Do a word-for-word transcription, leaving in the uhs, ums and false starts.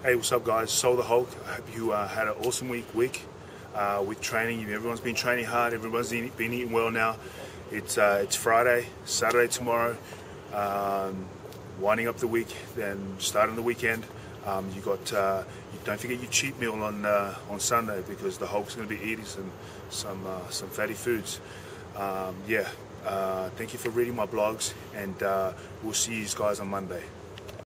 Hey, what's up, guys? Soa The Hulk. I hope you uh, had an awesome week week uh, with training. Everyone's been training hard. Everyone's been eating well now. It's uh, it's Friday, Saturday tomorrow. Um, winding up the week, then starting the weekend. Um, you got. Uh, you don't forget your cheat meal on uh, on Sunday, because the Hulk's going to be eating some some uh, some fatty foods. Um, yeah. Uh, thank you for reading my blogs, and uh, we'll see you guys on Monday.